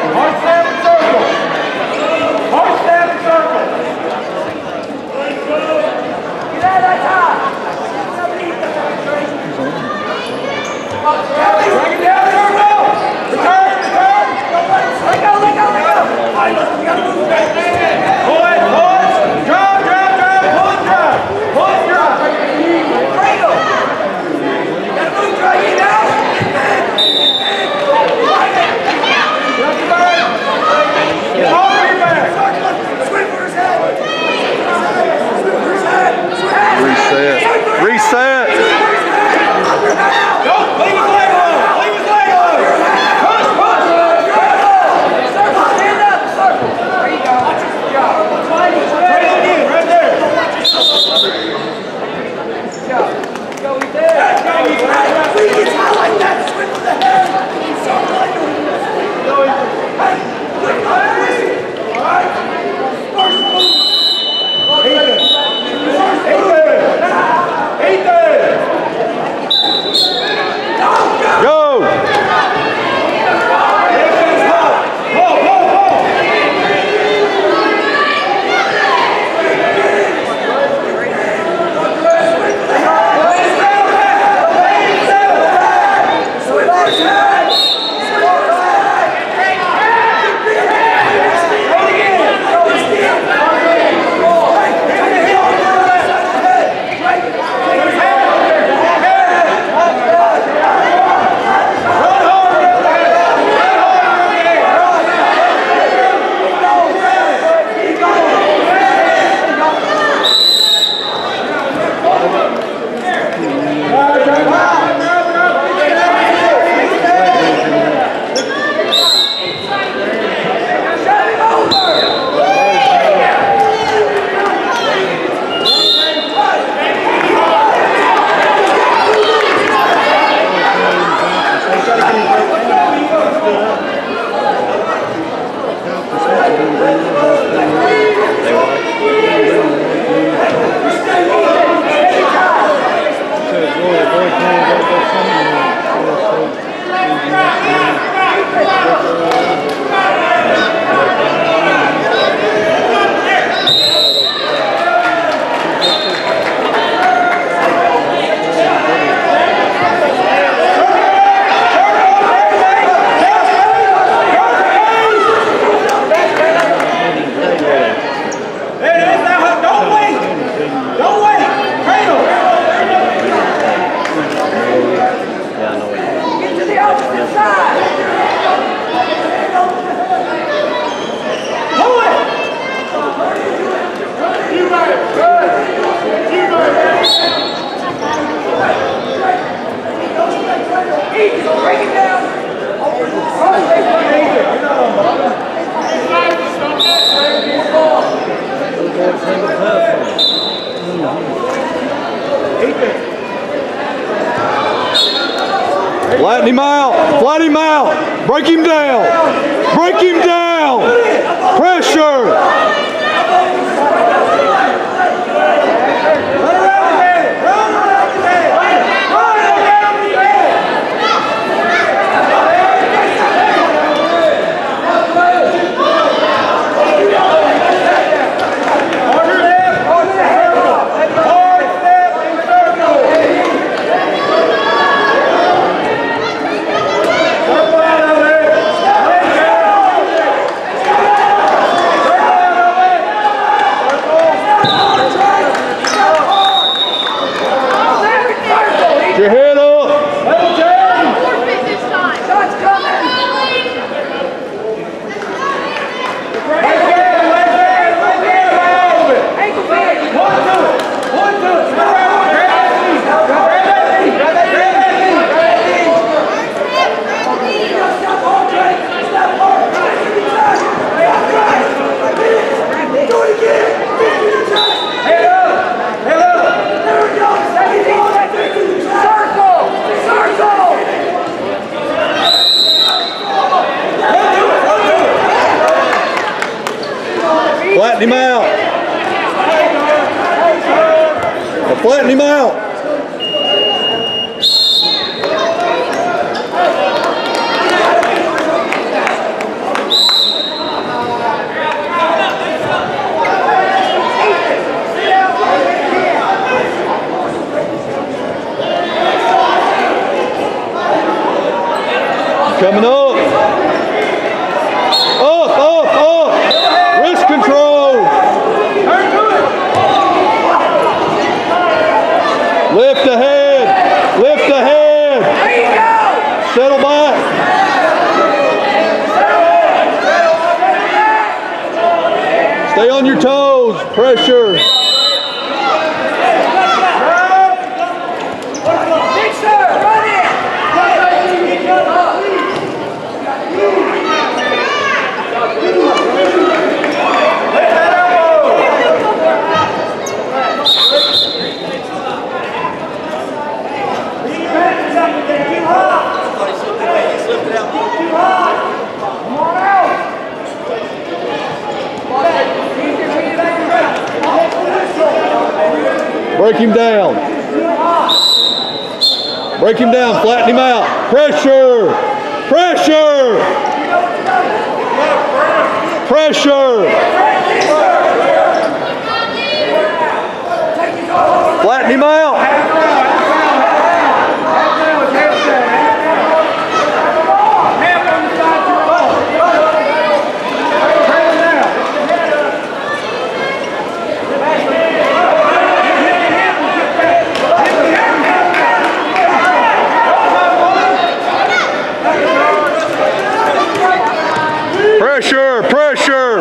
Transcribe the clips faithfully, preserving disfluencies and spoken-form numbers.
Flatten him out. Flatten him out. Break him down. Break him down. Pressure. Your head up. Forfeit this time. Shots coming. Ankle big. One to it. One to it. Do it again. Head up. Head up. There we go. Flatten him out. Flatten him out. Coming up. Up, up, up. Wrist control. Lift the head. Lift the head. Settle back. Stay on your toes. Pressure. Break him down. Break him down. Flatten him out. Pressure. Pressure. Pressure. Flatten him out. Pressure, pressure.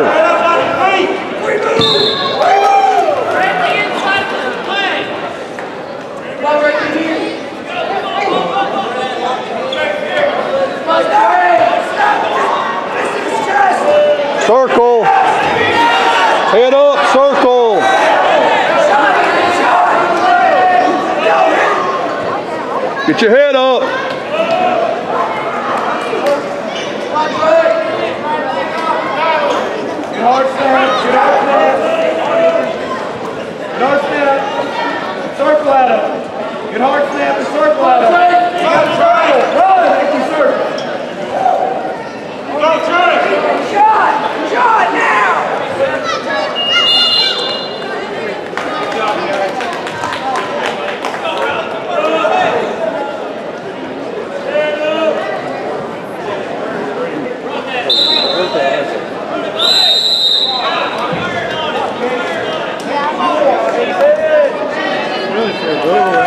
Circle. Head up, circle. Get your head up. Good hard snap, good hard snap. Good hard snap. Circle out of it. Good hard snap and circle out of it. You gotta try it. Run, make your circle. Go, try it. Shot! Shot now! Good job, guys. Really fair.